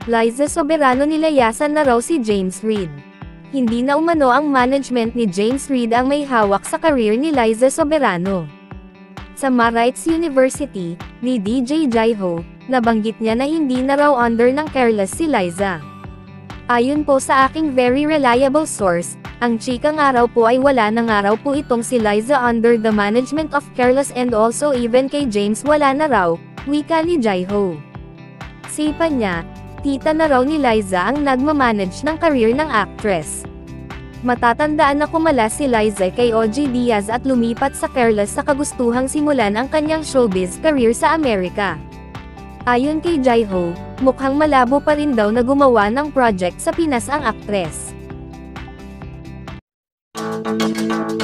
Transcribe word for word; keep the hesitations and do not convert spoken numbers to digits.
Liza Soberano nilayasan na raw si James Reid. Hindi na umano ang management ni James Reid ang may hawak sa career ni Liza Soberano. Sa Marites University, ni D J Jaiho, nabanggit niya na hindi na raw under ng Careless si Liza. Ayon po sa aking very reliable source, ang chikang araw po ay wala na nga raw po itong si Liza under the management of Careless and also even kay James wala na raw, wika ni Jaiho. Sipa niya, tita na raw ni Liza ang nagmamanage ng career ng actress. Matatandaan na kumala si Liza kay O G Diaz at lumipat sa Careless sa kagustuhang simulan ang kanyang showbiz career sa Amerika. Ayon kay Jaiho, mukhang malabo pa rin daw na gumawa ng project sa Pinas ang aktres.